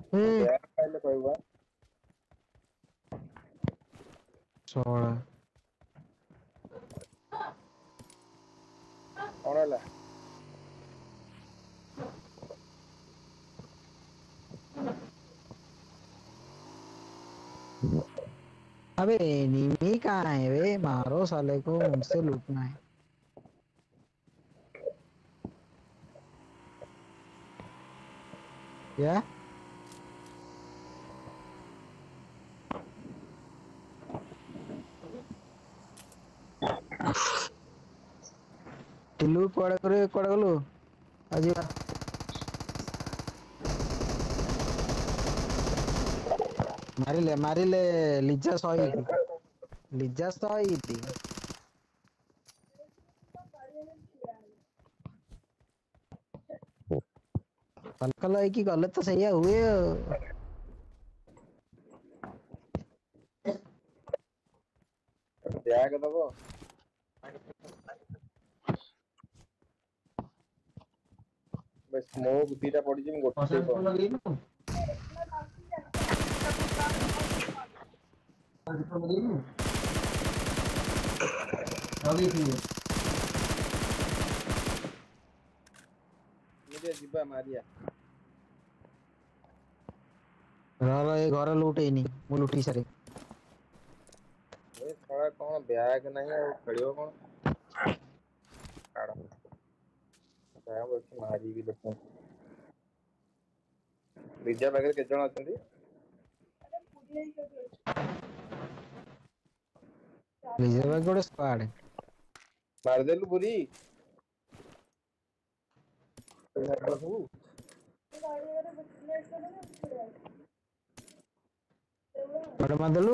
ए क्या पहले कोई हुआ 16 कौन है अबे एनिमी कहाँ है बे? मारो साले को, मुझसे लूटना है क्या? टिल्लू कुआड़े गलु आज मारिले लिजा शहीद कल कल है कि गलत तो सही हुए। बैग दबो बस स्मोक दीटा पड़ी जी गोटे को मुझे जिबा मारिया ये घर लुट है नहीं मु लुटी सारे ए साला कौन बैग नहीं है खड़ियो कौन काड़ा बैग बस मारी भी देखो रिजा बैग के जण अछंती रिजर्व गोटे स्क्वाड मार देलु बुरी सब बड़ मादलू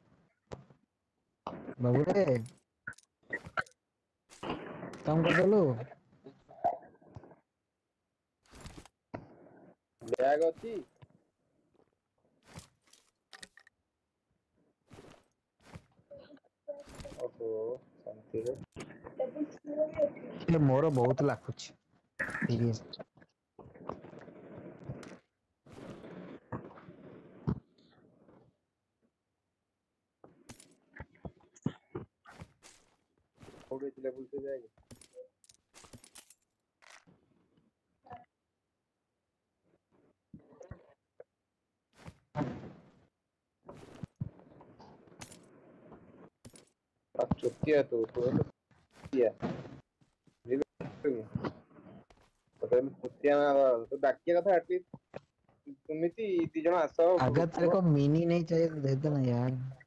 बाबू रे कम कर देलु बैग अछि ओहो शांति रे ये मोर बहुत लाखुच सीरियस थोड़े लेवल से जाएगा अब चुकी है तो किया कुतिया तो डाकिया था एटलीस्ट तुम दी जण आस अगर तेरे को मिनी नहीं चाहिए तो दे देना यार